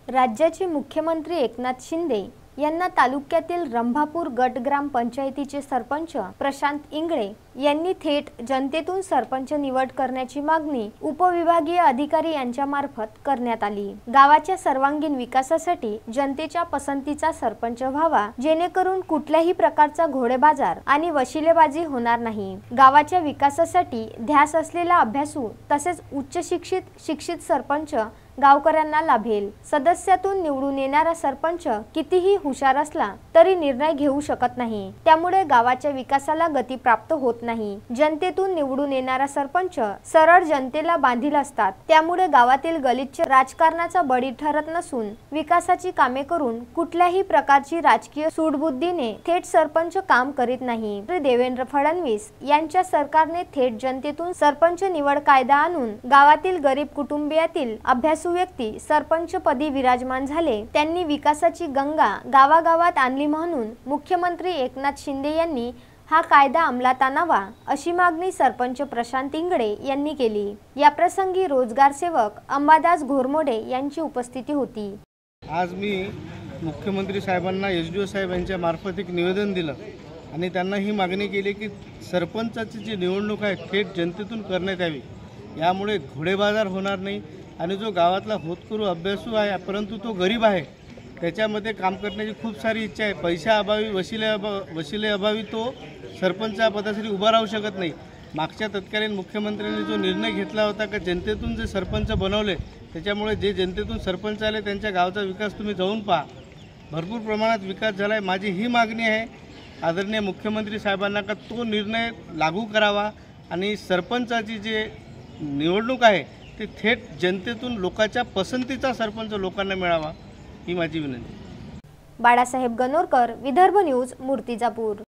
राज्याचे मुख्यमंत्री एकनाथ शिंदे यांना तालुक्यातील रंभापूर गट ग्रामपंचायतीचे सरपंच प्रशांत इंगळे यांनी थेट जनतेतून सरपंच निवड करण्याची मागणी उपविभागीय अधिकारी यांच्या मार्फत करण्यात आली। गावाच्या सर्वांगीण विकासासाठी जनतेच्या पसंतीचा सरपंच व्हावा, जेणेकरून कुठल्याही प्रकारचा घोडेबाजार आणि वशिलेबाजी होणार नाही। गावाच्या विकासासाठी ध्यास असलेला अभ्यासू तसेच उच्च शिक्षित सरपंच गावकऱ्यांना लाभेल। सदस्यातून निवडून येणारा सरपंच कितीही हुशार असला तरी निर्णय घेऊ शकत नाही, त्यामुळे गावाच्या विकासाला गती प्राप्त होत नाही। जनतेतून निवडून येणारा सरपंच सरळ जनतेला बांधील असतात, त्यामुळे गावातील गलिच्छ राजकारणाचा बळी ठरत नसून विकासाची कामे करून कुठल्याही प्रकारची राजकीय सूडबुद्धीने थेट सरपंच काम करीत नाही। देवेंद्र फडणवीस यांच्या सरकारने थेट जनतेतून सरपंच निवड कायदा आणून गावातील गरीब कुटुंबियातील अभ्यासू व्यक्ती सरपंच पदी विराजमान झाले। त्यांनी विकासाची गंगा गावागावात आणली म्हणून मुख्यमंत्री एकनाथ शिंदे यांनी हा कायदा अंमलात आणावा अशी मागणी सरपंच प्रशांत इंगळे यांनी केली। या प्रसंगी रोजगार सेवक अंबादास घोरमोडे यांची उपस्थिती होती। आज मी मुख्यमंत्री साहेबांना एसडीओ साहेब यांच्या मार्फत एक निवेदन दिलं आणि त्यांना ही मागणी केली की सरपंचाची जी निवडणूक आहे थेट जनतेतून करण्यात यावी। यामुळे घोडेबाजार होणार नाही आणि जो गावातला होतकरू अभ्यासू आहे परंतु तो गरीब आहे, त्याच्यामध्ये काम करण्याची खूप सारी इच्छा आहे। पैशाअभावी वशिले अभावी तो सरपंचा पदासाठी उभा राहू शकत नाही। मागच्या तत्कालीन मुख्यमंत्र्यांनी जो निर्णय घेतला होता की जनतेतून जे सरपंच बनवले त्याच्यामुळे जे जनतेतून सरपंच आले त्यांच्या गावचा विकास तुम्ही जाऊन पहा, भरपूर प्रमाणात विकास झाला आहे। माझी ही मागणी आहे आदरणीय मुख्यमंत्री साहेबांना का तो निर्णय लागू करावा आणि सरपंचाची जे निवडणूक आहे ते थेट जनतेतून लोकांच्या पसंतीचा सरपंच लोकांना मिळावा ही माझी विनंती। बाळासाहेब गणोरकर, विदर्भ न्यूज, मूर्तिजापूर।